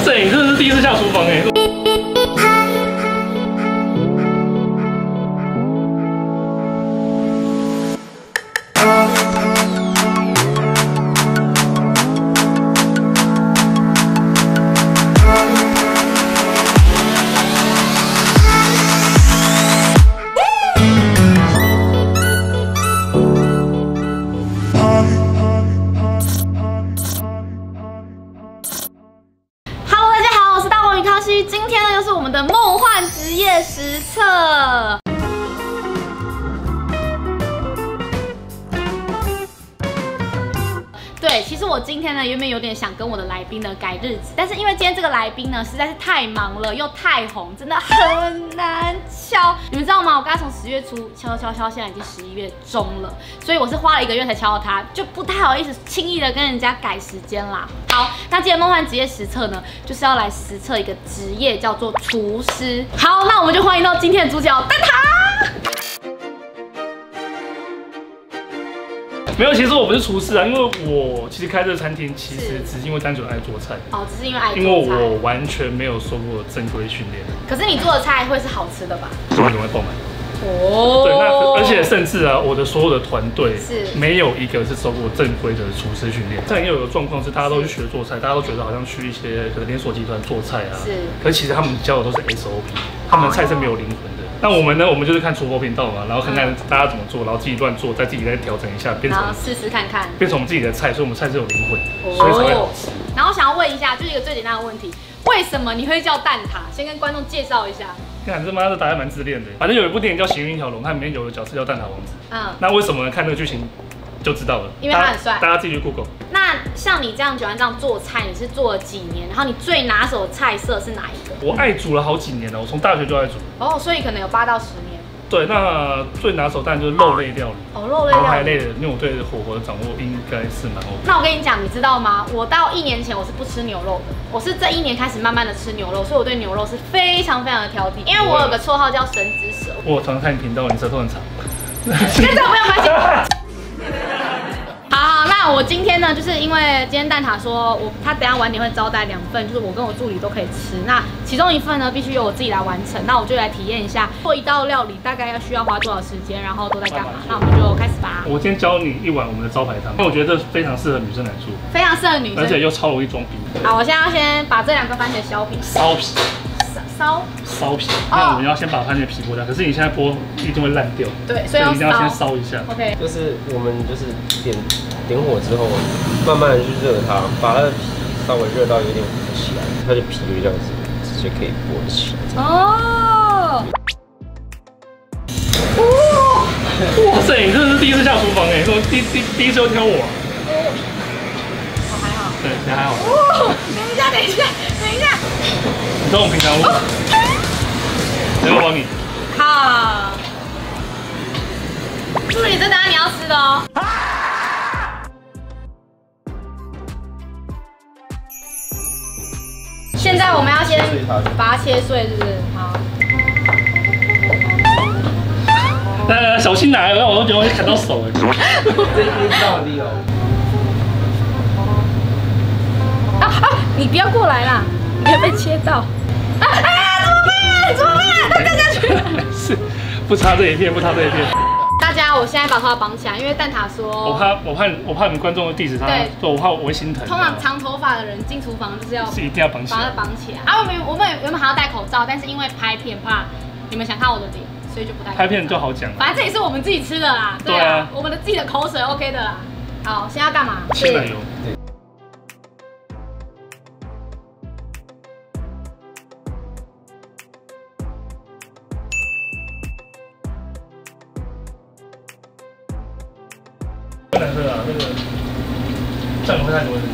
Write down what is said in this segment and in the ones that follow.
塞，你真的是第一次下厨房哎。 今天呢，又是我们的梦幻职业实测。对，其实我今天呢，原本有点想跟我的来宾呢改日子，但是因为今天这个来宾呢实在是太忙了，又太红，真的很难敲。你们知道吗？我跟他从10月初敲，现在已经11月中了，所以我是花了1个月才敲到他，就不太好意思轻易的跟人家改时间啦。好，那今天梦幻职业实测呢，就是要来实测一个职业，叫做厨师。好，那我们就欢迎到今天的主角蛋挞。 没有，其实我不是厨师啊，因为我其实开这个餐厅，其实只是因为单纯爱做菜。 哦，只是因为爱做菜。 因为我完全没有受过正规训练。 可是你做的菜会是好吃的吧？ 所以很容易爆满。 哦。 对，那而且甚至啊，我的所有的团队是没有一个是受过正规的厨师训练。但也有个状况是，大家都去学做菜，大家都觉得好像去一些可能连锁集团做菜啊。是。可是其实他们教的都是 SOP， 他们的菜是没有灵魂的。那我们呢？我们就是看厨房频道嘛，然后看看大家怎么做，然后自己乱做，再自己再调整一下，变成试试看看， 变成我们自己的菜，所以我们菜是有灵魂，所以才会好吃。 然后想要问一下，就是一个最简单的问题，为什么你会叫蛋挞？先跟观众介绍一下。 看这妈的答案蛮自恋的。反正有一部电影叫《行运一条龙》，它里面有个角色叫蛋挞王子。那为什么呢？看那个剧情就知道了。 因为他很帅。 大家自己去 Google。 那像你这样喜欢这样做菜，你是做了几年？然后你最拿手的菜色是哪一个？我爱煮了好几年了，我从大学就爱煮。 哦，所以可能有8到10年。 对，那最拿手当然就是肉类料理。 哦，肉类料理。 牛排类的，因为我对火候的掌握应该是蛮 OK。 那我跟你讲，你知道吗？我到1年前我是不吃牛肉的，我是这1年开始慢慢的吃牛肉，所以我对牛肉是非常的挑剔。因为我有个绰号叫神之舌。我常常看你频道，你舌头很长。 跟这不用关系。好，那我今天呢，就是因为今天蛋挞说他等下晚点会招待2份，就是我跟我助理都可以吃。那其中1份呢，必须由我自己来完成。那我就来体验一下做一道料理大概需要花多少时间，然后都在干嘛。那我们就开始吧。 我今天教你1碗我们的招牌汤，因为我觉得这非常适合女生来做， 非常适合女生， 而且又超容易装逼。 好，我现在要先把这2个番茄削皮。 烧皮。烧皮，那我们要先把番茄皮剥掉，可是你现在剥一定会烂掉，对，所以一定要先烧一下。 OK， 就是我们就是点火之后，慢慢的去热它，把它的皮稍微热到有点浮起来，它的皮就这样子直接可以剥得起来。 哦， 哇塞，你真的是第一次下厨房哎，怎么第一次就挑我？ 我还好， 对，你还好。 等一下。 你知道我们平常谁会帮你？ 好，助理，这等下你要吃的哦。现在我们要先把它切碎，是不是？好。 来，小心拿，让我都觉得会砍到手哎。 这一定到底哦。 你不要过来啦，你会被切到。怎么办？它掉下去了。 是，不插这一片， 大家，我现在把头发绑起来，因为蛋挞说， 我怕你们观众的地址他，对，我怕我会心疼。 通常长头发的人进厨房就是一定要绑起来， 把它绑起来。啊，我们原本还要戴口罩，但是因为拍片怕你们想看我的脸，所以就不戴。 拍片就好讲， 反正这也是我们自己吃的啦，对啊，我们的自己的口水 OK 的啦。好，现在要干嘛？ 切奶油。难喝啊，那个酱油会太多了，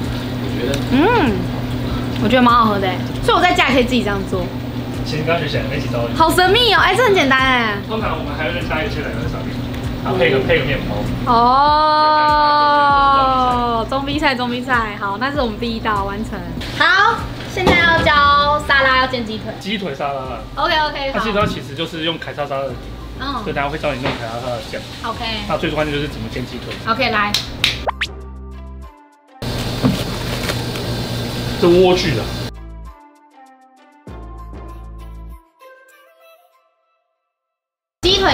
我觉得蛮好喝的，所以我在家也可以自己这样做。 其实刚学起来没几招， 好神秘哦，这很简单哎。 通常我们还会加一些奶油在上面，然后配个面包。 哦，中逼菜，好，那是我们第1道完成。好，现在要教沙拉，要煎鸡腿。 鸡腿沙拉。 OK， 它鸡腿其实就是用凯撒沙拉的底。所以大家会教你弄凯撒沙拉的酱。 OK。 那最关键就是怎么煎鸡腿。 OK， 来。 这莴苣的。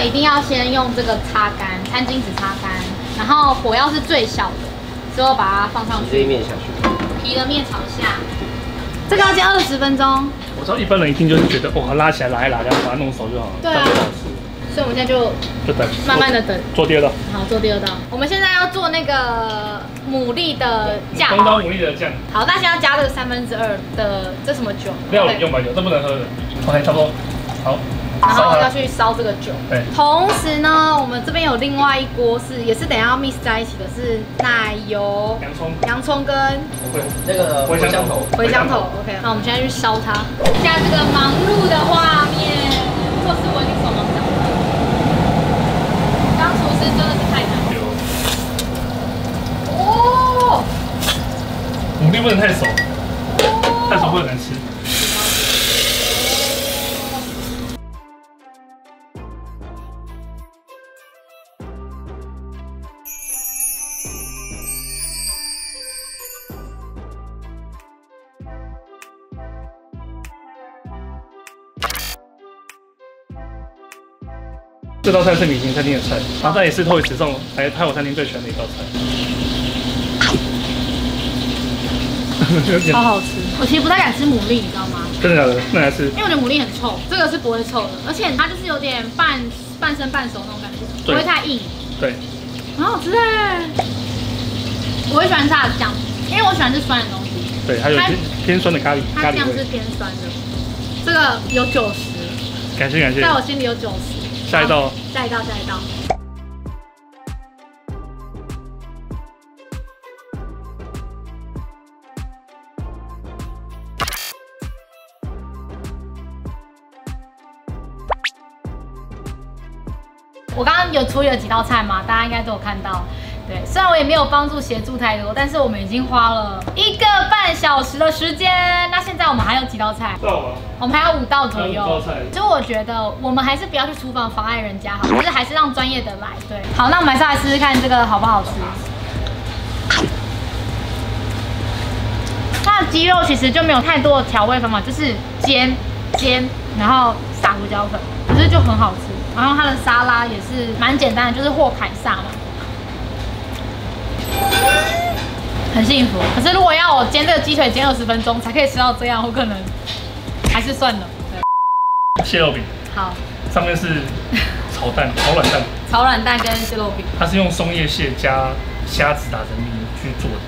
一定要先用这个擦干，餐巾纸擦干，然后火要是最小的，之后把它放上去。 这一面下去。 皮的面朝下，这个要煎20分钟。 我知道一般人一定就是觉得哇，拉起来拉一拉，这样把它弄熟就好了。 对啊。所以我们现在就等， 慢慢的等。 做第二道。 好，做第二道。我们现在要做那个牡蛎的酱。 红刀牡蛎的酱。 好，那现在要加这个2/3的这什么酒？ 料理用白酒，这不能喝的。OK， 差不多。好。 然后要去烧这个酒。 对。 同时呢，我们这边有另外一锅也是等一下要 mix 在一起的，是奶油、洋葱跟那个茴香头。 茴香头 ，OK。那我们现在去烧它。现在这个忙碌的画面，做事我已经手忙脚乱。当厨师真的是太难了。哦。 牡蛎不能太熟，太熟会很难吃。这道菜是米其林餐厅的菜，然后它也是透一时送来泰国餐厅最喜欢的一道菜。 超好吃，我其实不太敢吃牡蛎，你知道吗？ 真的假的？那还是？ 因为我觉得牡蛎很臭，这个是不会臭的，而且它就是有点半生半熟那种感觉，不会太硬。 对， 很好吃哎！我会喜欢它的酱，因为我喜欢吃酸的东西。 对，还有偏酸的咖喱， 它酱是偏酸的。这个有90， 感谢感谢， 在我心里有90。 下一道。 我刚刚有处理了几道菜嘛，大家应该都有看到。对，虽然我也没有协助太多，但是我们已经花了1个半小时的时间。那现在我们还有几道菜？我们还有5道左右。5道菜。就我觉得我们还是不要去厨房妨碍人家好，就是还是让专业的来。对，好，那我们还是来试试看这个好不好吃。它的鸡肉其实就没有太多的调味方法，就是煎，然后撒胡椒粉，可是就很好吃。然后它的沙拉也是蛮简单的，就是或凯撒嘛。很幸福，可是如果要我煎这个鸡腿煎20分钟才可以吃到这样，我可能还是算了。对， 蟹肉饼， 好， 上面是炒软蛋跟蟹肉饼， 它是用松叶蟹加虾子打成泥去做的，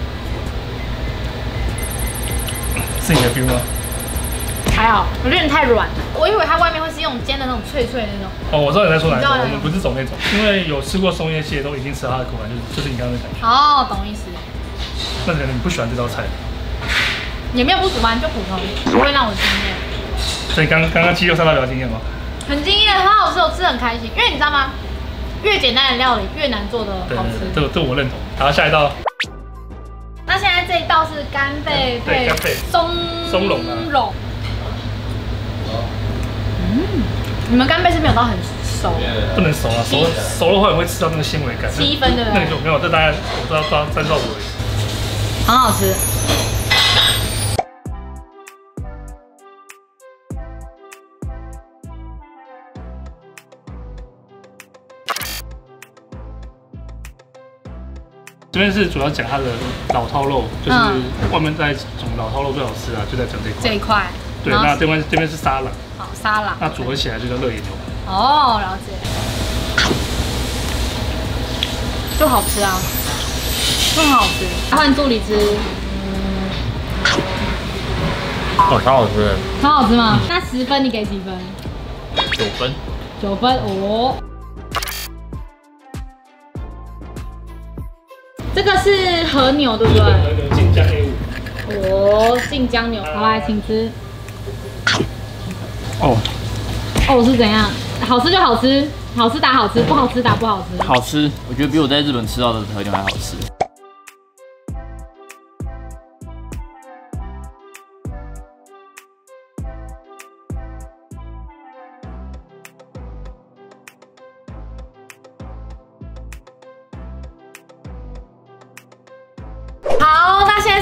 是你的 feel 吗？ 还好，我觉得太软了，我以为它外面会是用煎的那种脆的那种。 哦，我知道你在说哪一种，我们不是走那种，因为有吃过松叶蟹，都已经吃到它的口感，就是你刚刚的感觉。 哦，懂意思。 那可能你不喜欢这道菜， 也没有不喜欢，就普通，不会让我惊艳。 所以刚刚鸡肉沙拉比较惊艳吗？ 很惊艳，很好吃，我吃得很开心。因为你知道吗？越简单的料理越难做的好吃。 这我认同。好，下一道。 那现在这一道是干贝配松茸。你们干贝是没有到很熟， 不能熟啊，熟的话你会吃到那个纤维感。 7分对不对？ 那个就没有，这大概我知道抓3到5而已。 很好吃。 这边是主要讲它的老饕肉，就是外面在种老饕肉最好吃啊，就在讲这一块。对，那这边是沙朗。 好，沙朗。 那组合起来就叫热野牛排。 哦，了解。就好吃啊，就很好吃。换助理吃。 哦，超好吃。 超好吃吗？那10分你给几分 ？9分。 9分哦。这个是和牛对不对？ 和牛晋江 A5。 哦，晋江牛，好来，请吃。哦，是怎样？好吃就好吃，好吃打好吃，不好吃打不好吃。 好吃，我觉得比我在日本吃到的和牛还好吃。 好，那现在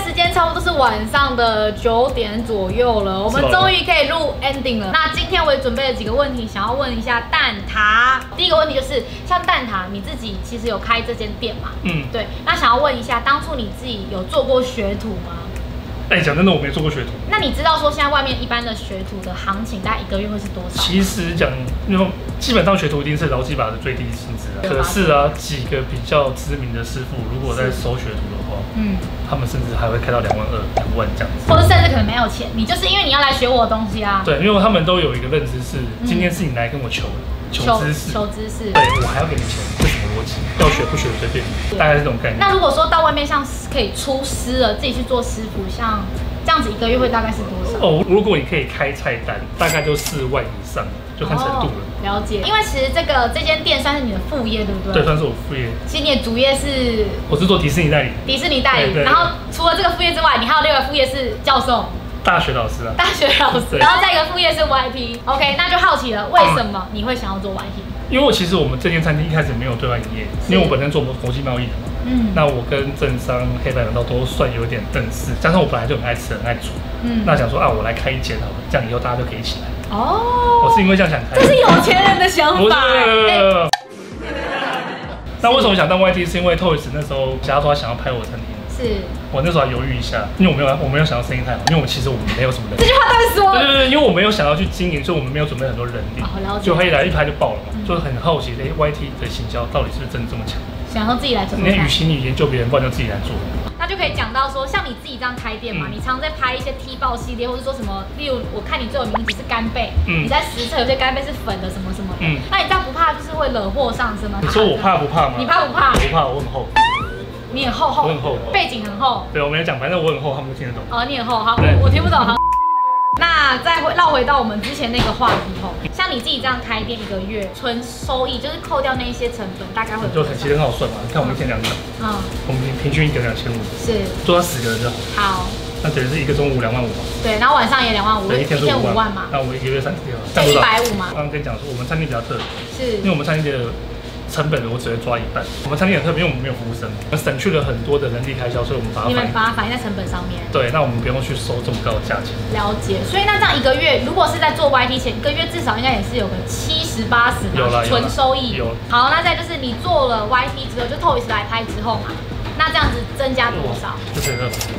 时间差不多是晚上的9点左右了，我们终于可以录 ending 了。那今天我也准备了几个问题，想要问一下蛋挞。第一个问题就是，像蛋挞你自己其实有开这间店嘛？对。那想要问一下，当初你自己有做过学徒吗？ 哎，讲真的，我没做过学徒。 那你知道说现在外面一般的学徒的行情，大概1个月会是多少？ 其实讲，因为基本上学徒一定是劳基法的最低薪资啊。可是啊，几个比较知名的师傅，如果在收学徒的话，他们甚至还会开到2万2、2万这样子。 或者甚至可能没有钱，你就是因为你要来学我的东西啊。 对，因为他们都有一个认知是，今天是你来跟我求知识，对我还要给你钱，这什么逻辑？要学不学随便，大概是这种概念。 那如果说到外面像可以出师了，自己去做师傅，像这样子1个月会大概是多少？ 哦，如果你可以开菜单，大概就4万以上，就看程度了。 了解，因为其实这间店算是你的副业，对不对？ 对，算是我副业。 其实你的主业是？ 我是做迪士尼代理。 迪士尼代理，然后除了这个副业之外，你还有另外副业是教授。 大学老师啊。 大学老师，然后再一个副业是 YT。OK， 那就好奇了，为什么你会想要做 YT？ 因为其实我们这间餐厅一开始没有对外营业，因为我本身做国际贸易的嘛。那我跟政商、黑白两道都算有点认识，加上我本来就很爱吃、很爱煮。那想说啊，我来开一间好了，这样以后大家就可以一起来。我是因为这样想开。 这是有钱人的想法。不是。 那为什么想当 YT？ 是因为 Toys 那时候假如说他想要拍我的餐厅。 是， 我那时候还犹豫一下，因为我没有想到生意太好，因为其实我们没有什么人。 这句话在说。 对，因为我没有想要去经营，所以我们没有准备很多人力。 了解。 就他一来一拍就爆了嘛，就是很好奇YT 的行销到底是不是真的这么强？ 想要自己来做。 你与其你研究别人，不然就自己来做。 那就可以讲到说，像你自己这样开店嘛，你常在拍一些踢爆系列，或者说什么，例如我看你最有名字是干贝，你在实测有些干贝是粉的什么什么的，那你这样不怕就是会惹祸上身吗？ 你说我怕不怕吗？ 你怕不怕？ 我不怕，我很厚。 你很厚， 我很厚， 背景很厚。 对，我没有讲，反正我很厚，他们都听得懂。 你很厚，好，我听不懂。好，那再绕回到我们之前那个话题吼，像你自己这样开店1个月，纯收益就是扣掉那一些成本，大概会就其实很好算嘛。你看我们一天2场，我们平均1个2500，是做到10个人就好。好，那等于是一个中午2万5嘛。对，然后晚上也2万5，一天5万嘛。那我们1个月30天，这150嘛。刚刚跟你讲说，我们餐厅比较特别，是因为我们餐厅的成本我只会抓1半。我们餐厅很特别，因为我们没有服务生，我们省去了很多的人力开销，所以我们把它反映在成本上面。对，那我们不用去收这么高的价钱。了解。所以那这样1个月，如果是在做 YT 前，1个月至少应该也是有个70、80嘛，纯收益。有。好，那再就是你做了 YT 之后，就 Toys 来拍之后嘛，那这样子增加多少？42%。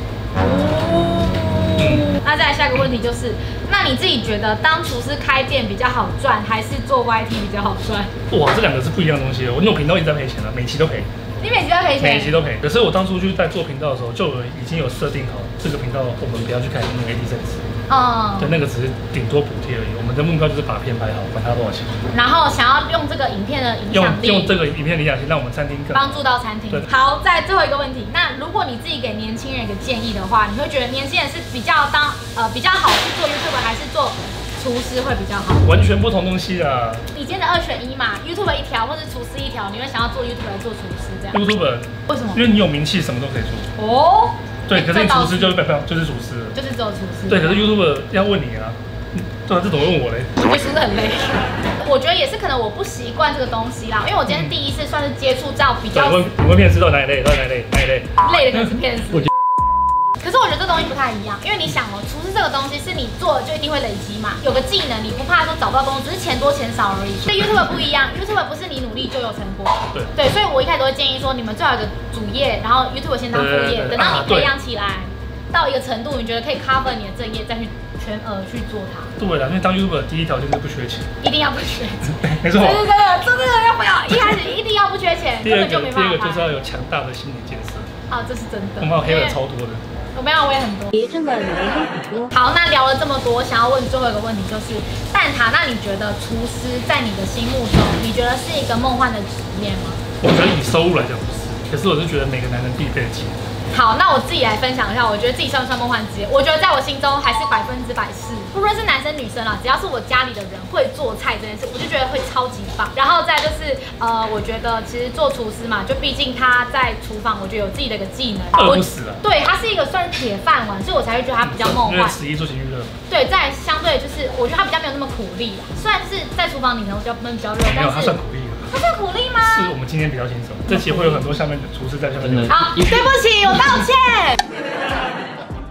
那再来下一个问题就是，那你自己觉得当厨师开店比较好赚，还是做 YT 比较好赚？哇，这2个是不一样的东西哦。因为我频道一直在赔钱了，每期都赔。你每期都赔钱？每期都赔。可是我当初就是在做频道的时候，就已经有设定好这个频道我们不要去开那个 AdSense。对，那个只是顶多补贴而已。我们的目标就是把片拍好，管它多少钱。然后想要用这个影片的影响力，用这个影片的影响力，让我们餐厅更帮助到餐厅。好，再最后一个问题，那如果你自己给年轻人一个建议的话，你会觉得年轻人是比较好去做 YouTube 还是做厨师会比较好？完全不同东西啦。你今天的2选1嘛 ，YouTube 1条或者厨师1条，你会想要做 YouTube 还是做厨师这样 ？YouTube 为什么？因为你有名气，什么都可以做。哦。对，可是你厨师就是厨师了，就是只有厨师。对，可是 YouTube 要问你啊，对啊，这怎么问我嘞？我觉得厨师很累。我觉得也是可能我不习惯这个东西啦，因为我今天是第一次算是接触到比较。你问骗师到哪里累？到哪里累？哪里累？累的可能是骗师。可是我觉得这东西不太一样，因为你想哦，厨师这个东西是你做了就一定会累积嘛，有个技能，你不怕说找不到工作，只是钱多钱少而已。所以 YouTube 不一样 ，YouTube 不是你努力就有成果。对，所以我一开始都会建议说，你们最好有个主业，然后 YouTube 先当副业，等到你培养起来到一个程度，你觉得可以 cover 你的正业，再去全额去做它。对啦，因为当 YouTuber 第一条件是不缺钱，一定要不缺钱。没错，真的要不要？一开始一定要不缺钱，根本就没办法。第二个就是要有强大的心理建设。啊，这是真的。我们有黑了超多的。我没有，我也很多。别这么你人很多。好，那聊了这么多，想要问最后一个问题就是，蛋挞，那你觉得厨师在你的心目中，你觉得是一个梦幻的职业吗？我觉得以收入来讲不是，可是我是觉得每个男人必备的技能。好，那我自己来分享一下，我觉得自己算不算梦幻职业？我觉得在我心中还是100%是，不论是男生女生啦，只要是我家里的人会做菜这件事，我就觉得会超级棒。然后再就是我觉得其实做厨师嘛，就毕竟他在厨房，我觉得有自己的一个技能，饿不死了。对，他是一个算是铁饭碗，所以我才会觉得他比较梦幻。因为11做情娱乐。对，在相对就是我觉得他比较没有那么苦力啦，虽然是在厨房里头比较闷比较热，但是他算苦力。他算苦力吗？是我们今天比较轻松，这期会有很多下面的厨师在下面。好，对不起，我道歉。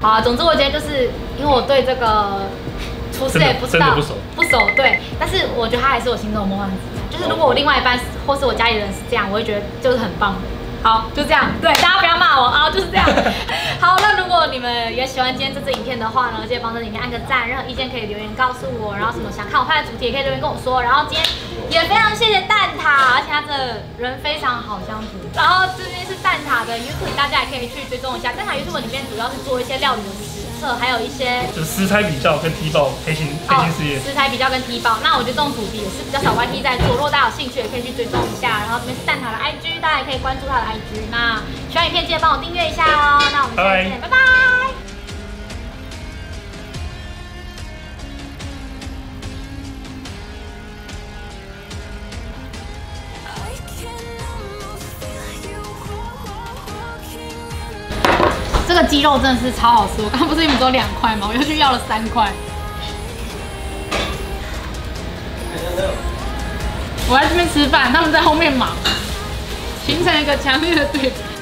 好啊，总之我觉得就是因为我对这个厨师也不知道不熟对，但是我觉得他还是我心中的梦幻食材。就是如果我另外一半或是我家里人是这样，我会觉得就是很棒的。好，就这样。对，大家不要骂我啊，就是这样。好，那如果你们也喜欢今天这支影片的话呢，记得帮这支影片按个赞，任何意见可以留言告诉我，然后什么想看我拍的主题也可以留言跟我说。然后今天也非常谢谢蛋挞，而且他这人非常好相处。然后这边是蛋挞的 YouTube， 大家也可以去追踪一下。蛋挞 YouTube 里面主要是做一些料理的实测，还有一些就是食材比较跟踢爆黑心事业。 食材比较跟踢爆，那我觉得这种主题也是比较少 YT 在做。如果大家有兴趣，也可以去追踪一下。然后这边是蛋挞的 IG， 大家也可以关注他的 IG。那喜欢影片记得帮我订阅一下哦。那我们下次见，拜拜。这个鸡肉真的是超好吃，我刚刚不是你们说2块吗？我又去要了3块。我在这边吃饭，他们在后面忙，形成一个强烈的对比。